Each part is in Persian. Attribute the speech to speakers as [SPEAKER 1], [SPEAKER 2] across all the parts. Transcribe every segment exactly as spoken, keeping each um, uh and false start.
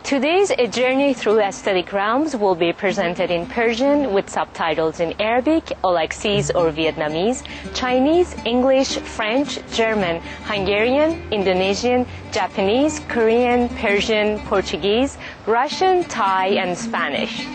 [SPEAKER 1] Today's A Journey Through Aesthetic Realms will be presented in Persian with subtitles in Arabic, Aulacese or Vietnamese, Chinese, English, French, German, Hungarian, Indonesian, Japanese, Korean, Persian, Portuguese, Russian, Thai, and Spanish.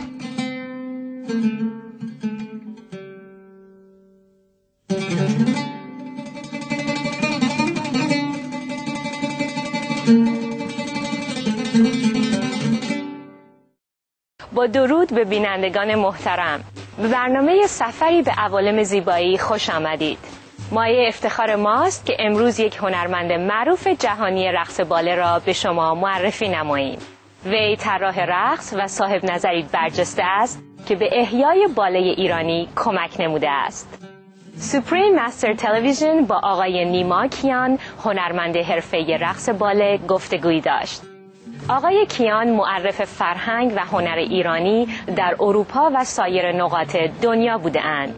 [SPEAKER 1] با درود به بینندگان محترم، به برنامه سفری به عوالم زیبایی خوش آمدید. مایه افتخار ماست که امروز یک هنرمند معروف جهانی رقص باله را به شما معرفی نماییم. وی طراح رقص و صاحب نظری برجسته است که به احیای باله ایرانی کمک نموده است. سوپریم مستر تلویزیون با آقای نیما کیان، هنرمند حرفه‌ای رقص باله، گفتگویی داشت. آقای کیان معرف فرهنگ و هنر ایرانی در اروپا و سایر نقاط دنیا بوده‌اند.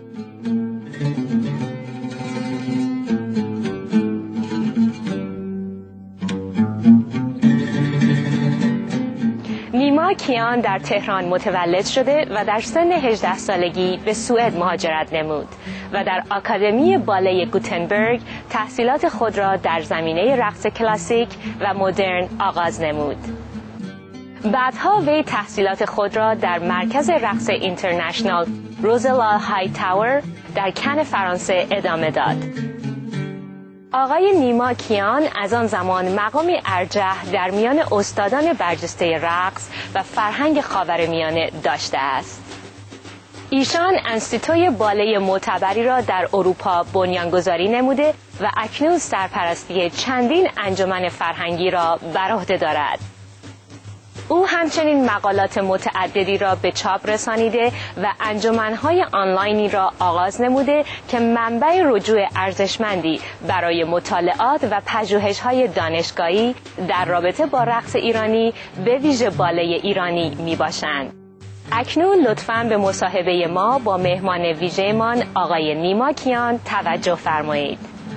[SPEAKER 1] نیما کیان در تهران متولد شده و در سن هجده سالگی به سوئد مهاجرت نمود و در آکادمی باله گوتنبرگ تحصیلات خود را در زمینه رقص کلاسیک و مدرن آغاز نمود. بعدها وی تحصیلات خود را در مرکز رقص اینترنشنال روزلا های تاور در کن فرانسه ادامه داد. آقای نیما کیان از آن زمان مقامی ارجح در میان استادان برجسته رقص و فرهنگ خاورمیانه داشته است. ایشان انستیتوی باله معتبری را در اروپا بنیانگذاری نموده و اکنون سرپرستی چندین انجمن فرهنگی را بر عهده دارد. او همچنین مقالات متعددی را به چاپ رسانیده و انجمن‌های آنلاینی را آغاز نموده که منبع رجوع ارزشمندی برای مطالعات و پژوهش‌های دانشگاهی در رابطه با رقص ایرانی به ویژه باله ایرانی میباشند. اکنون لطفاً به مصاحبه ما با مهمان ویژه‌مان آقای نیما کیان توجه فرمایید.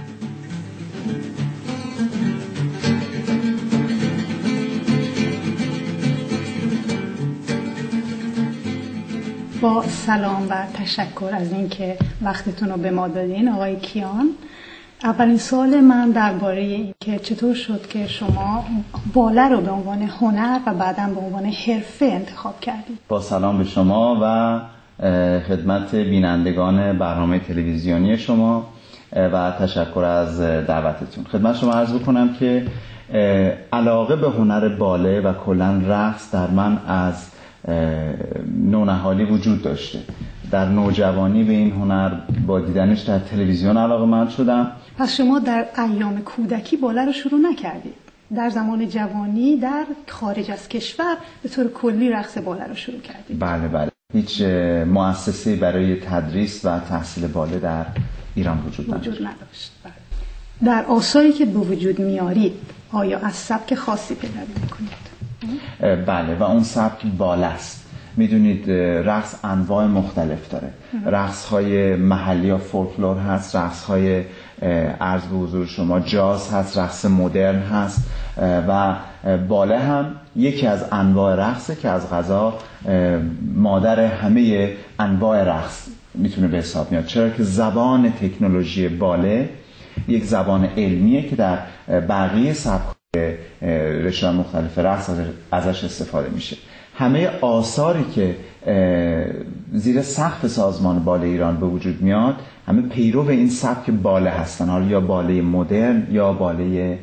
[SPEAKER 2] با سلام و تشکر از اینکه وقتتون رو به ما دادین آقای کیان. اولین سوال من درباره اینکه چطور شد که شما باله رو به عنوان هنر و بعداً به عنوان حرفه انتخاب کردید.
[SPEAKER 3] با سلام به شما و خدمت بینندگان برنامه تلویزیونی شما و تشکر از دعوتتون. خدمت شما عرض بکنم که علاقه به هنر باله و کلاً رقص در من از نونهالی وجود داشته. در نوجوانی به این هنر با دیدنش در تلویزیون علاقه‌مند شدم.
[SPEAKER 2] پس شما در ایام کودکی باله رو شروع نکردید؟ در زمان جوانی در خارج از کشور به طور کلی رقص باله رو شروع کردید؟
[SPEAKER 3] بله بله. هیچ مؤسسه‌ای برای تدریس و تحصیل باله در ایران وجود نداشت.
[SPEAKER 2] وجود نداشت. بله. در آثاری که به وجود میارید آیا از سبک خاصی پیروی میکنید؟
[SPEAKER 3] بله و اون سبک باله است. میدونید رقص انواع مختلف داره. رقص های محلی یا فولکلور هست، رقص های عرض به حضور شما جاز هست، رقص مدرن هست و باله هم یکی از انواع رقصه که از قضا مادر همه انواع رقص میتونه به حساب میاد، چرا که زبان تکنولوژی باله یک زبان علمیه که در بقیه سبک رشته مختلف رقص ازش استفاده میشه. همه آثاری که زیر سقف سازمان باله ایران به وجود میاد همه پیرو این سبک باله هستن، حالا یا باله مدرن یا باله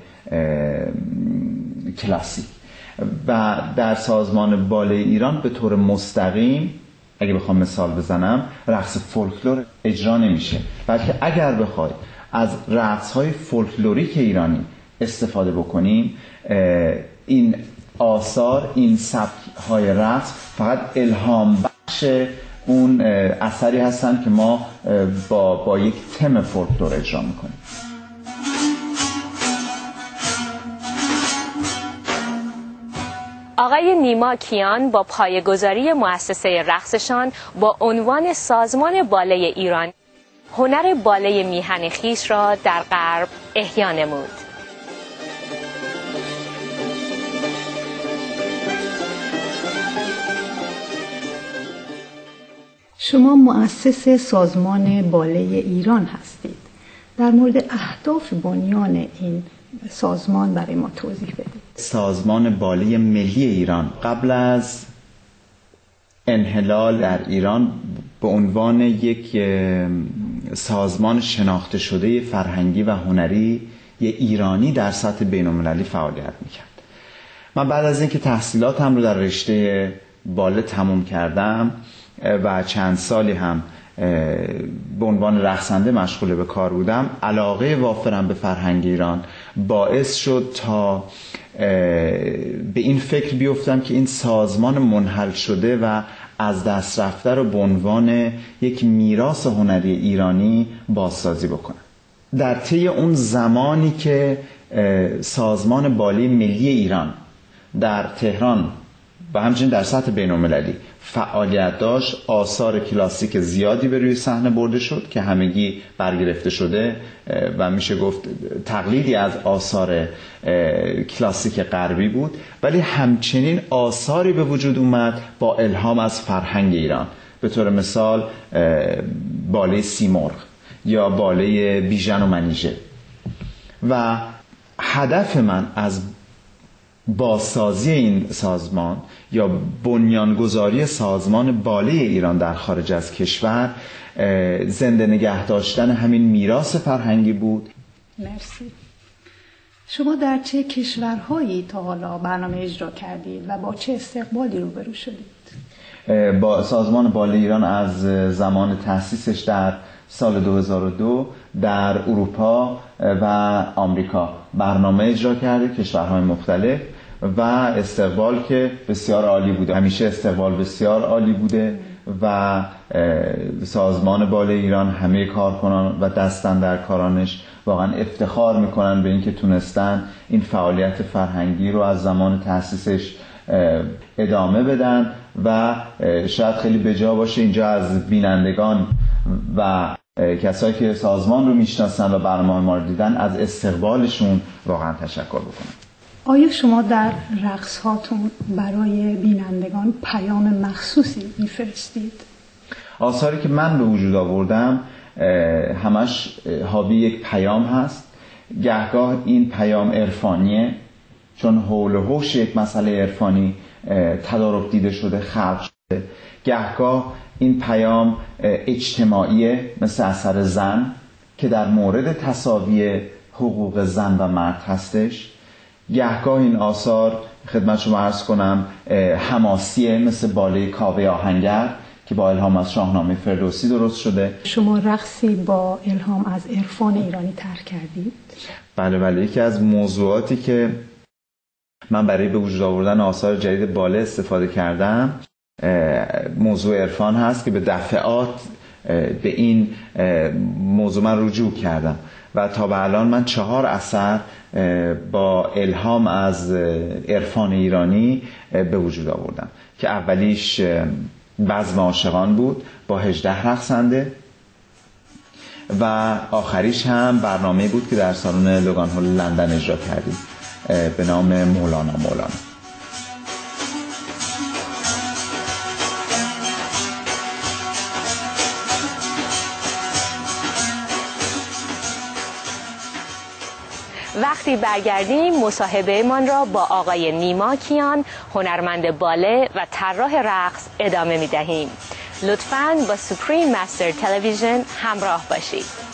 [SPEAKER 3] کلاسیک. و در سازمان باله ایران به طور مستقیم اگه بخوام مثال بزنم رقص فولکلور اجرا نمیشه، بلکه اگر بخوای از رقص‌های فولکلوریک ایرانی استفاده بکنیم این آثار، این سبک‌های رقص فقط الهام بخش اون اثری هستن که ما با, با یک تم فولکلور اجرا میکنیم.
[SPEAKER 1] آقای نیما کیان با پایه‌گذاری مؤسسه رقصشان با عنوان سازمان باله ایران هنر باله میهن خویش را در غرب احیا نمود.
[SPEAKER 2] شما مؤسس سازمان باله ایران هستید. در مورد اهداف بنیان این سازمان برای ما توضیح بدید.
[SPEAKER 3] سازمان باله ملی ایران قبل از انحلال در ایران به عنوان یک سازمان شناخته شده فرهنگی و هنری یه ایرانی در سطح بین‌المللی فعالیت میکرد. من بعد از اینکه تحصیلاتم رو در رشته باله تموم کردم و چند سالی هم به عنوان رقصنده مشغول به کار بودم، علاقه وافرم به فرهنگ ایران باعث شد تا به این فکر بیفتم که این سازمان منحل شده و از دست رفته رو به عنوان یک میراث هنری ایرانی بازسازی بکنم. در طی اون زمانی که سازمان باله ملی ایران در تهران و همچنین در سطح بین‌المللی فعالیت داشت، آثار کلاسیک زیادی به روی صحنه برده شد که همگی برگرفته شده و میشه گفت تقلیدی از آثار کلاسیک غربی بود، ولی همچنین آثاری به وجود اومد با الهام از فرهنگ ایران، به طور مثال باله سیمرغ یا باله بیژن و منیژه. و هدف من از بازسازی این سازمان یا بنیانگذاری سازمان باله ایران در خارج از کشور زنده نگه داشتن همین میراث فرهنگی بود.
[SPEAKER 2] مرسی. شما در چه کشورهایی تا حالا برنامه اجرا کردید و با چه استقبالی روبرو شدید؟
[SPEAKER 3] با سازمان باله ایران از زمان تأسیسش در سال دو هزار و دو در اروپا و آمریکا برنامه اجرا کرده، کشورهای مختلف، و استقبال که بسیار عالی بوده. همیشه استقبال بسیار عالی بوده و سازمان باله ایران همه کارکنان و دستاندرکارانش واقعا افتخار میکنن به اینکه تونستن این فعالیت فرهنگی رو از زمان تأسیسش ادامه بدن و شاید خیلی بجا باشه اینجا از بینندگان و کسایی که سازمان رو میشناسن و برنامه ما رو دیدن از استقبالشون واقعا تشکر بکنم.
[SPEAKER 2] آیا شما در رقص هاتون برای بینندگان پیام مخصوصی میفرستید؟
[SPEAKER 3] آثاری که من به وجود آوردم همش حاوی یک پیام هست. گهگاه این پیام عرفانیه، چون حول و حوش یک مسئله عرفانی تدارک دیده شده، خلق شده. گهگاه این پیام اجتماعیه، مثل اثر زن که در مورد تساوی حقوق زن و مرد هستش. گهگاه این آثار خدمت شما عرض کنم حماسیه، مثل باله کاوه آهنگر که با الهام از شاهنامه فردوسی درست شده.
[SPEAKER 2] شما رقصی با الهام از عرفان ایرانی طرح کردید؟
[SPEAKER 3] بله بله. یکی از موضوعاتی که من برای به وجود آوردن آثار جدید باله استفاده کردم موضوع عرفان هست که به دفعات به این موضوع من رجوع کردم و تا به الان من چهار اثر با الهام از عرفان ایرانی به وجود آوردم که اولیش بزم عاشقان بود با هجده رقصنده و آخریش هم برنامه بود که در سالن لوگان هال لندن اجرا کردیم به نام مولانا مولانا.
[SPEAKER 1] وقتی برگردیم مصاحبه من را با آقای نیما کیان، هنرمند باله و طراح رقص ادامه می دهیم. لطفاً با سوپریم مستر تلویزیون همراه باشید.